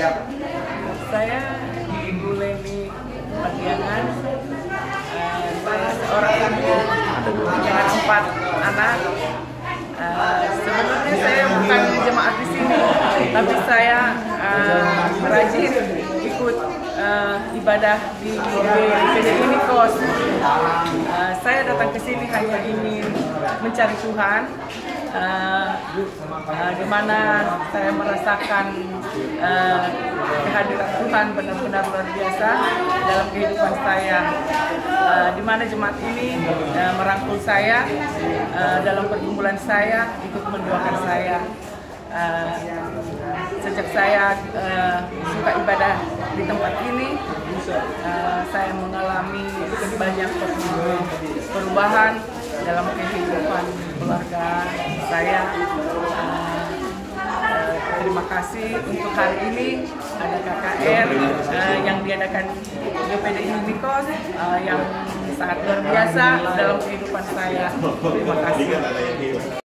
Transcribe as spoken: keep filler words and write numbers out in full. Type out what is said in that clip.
Saya Ibu Leni Padiangan. Uh, saya seorang ibu dengan empat anak. Uh, sebenarnya saya bukan jemaat di sini, tapi saya uh, rajin ikut uh, ibadah di P D I Nikos. Uh, saya datang ke sini hanya ingin mencari Tuhan. Uh, uh, di mana saya merasakan uh, kehadiran Tuhan benar-benar luar biasa dalam kehidupan saya. Uh, di mana jemaat ini uh, merangkul saya uh, dalam pergumulan saya, ikut mendoakan saya. Uh, sejak saya uh, suka ibadah di tempat ini, uh, saya mengalami banyak perubahan dalam kehidupan keluarga saya. Uh, uh, terima kasih untuk hari ini ada K K R uh, yang diadakan G P D I Nikos uh, yang sangat luar biasa dalam kehidupan saya. Terima kasih.